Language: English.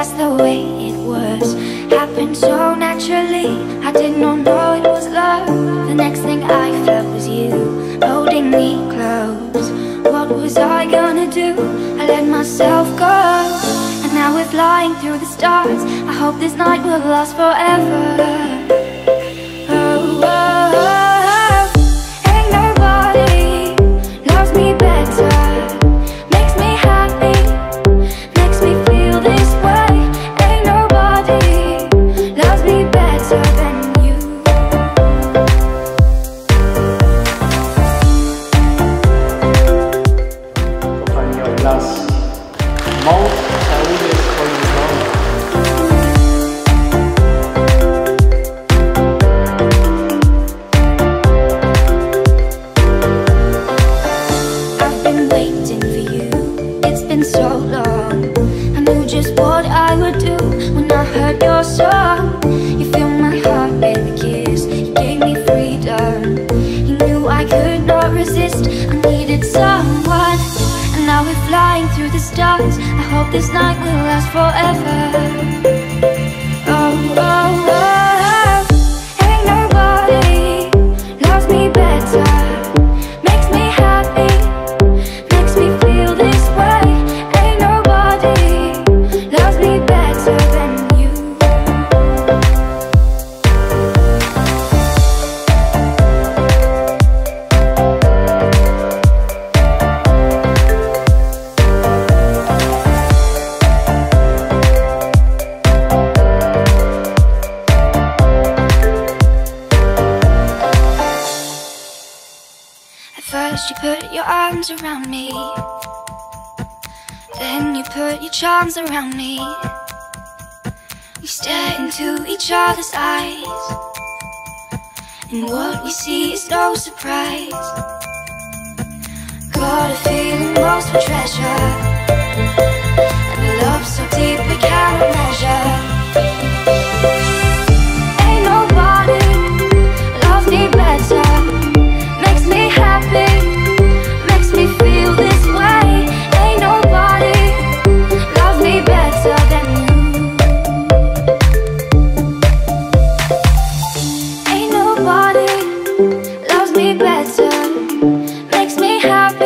that's the way it was. Happened so naturally, I did not know it was love. The next thing I felt was you holding me close. What was I gonna do? I let myself go, and now we're flying through the stars. I hope this night will last forever. Oh, oh, oh. Ain't nobody loves me better, makes me happy, makes me feel this way. Ain't nobody loves me better than you. Kochani, od nas mąż całuje swoją żonę. I've been waiting for you, it's been so long. I knew just what I would do when I heard your song. You filled my heart with a kiss, you gave me freedom. You knew I could not resist, I needed someone. And now we're flying through the stars. I hope this night will last forever. Oh, oh, oh. Ain't nobody loves me better, makes me happy, makes me feel this way. Ain't nobody loves me better than you. At first you put your arms around me, then you put your charms around me. We stare into each other's eyes, and what we see is no surprise. Got a feeling most for treasure, and a love so deep we cannot measure. Ain't nobody loves me better, makes me happy, makes me feel this way. Ain't nobody loves me better than you. Ain't nobody loves me better, makes me happy,